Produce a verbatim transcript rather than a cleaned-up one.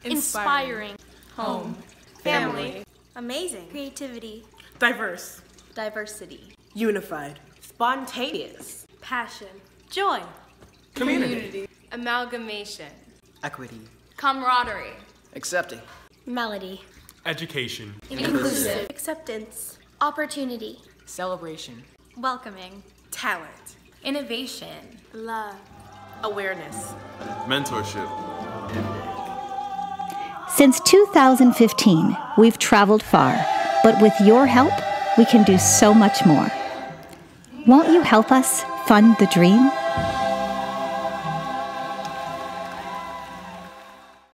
Inspiring. Home. Family. Amazing. Creativity. Diverse. Diversity. Unified. Spontaneous. Passion. Joy. Community. Amalgamation. Equity. Camaraderie. Accepting. Melody. Education. Inclusive. Acceptance. Opportunity. Celebration. Welcoming. Talent. Innovation. Love. Awareness. Mentorship. Since two thousand fifteen, we've traveled far, but with your help, we can do so much more. Won't you help us fund the dream?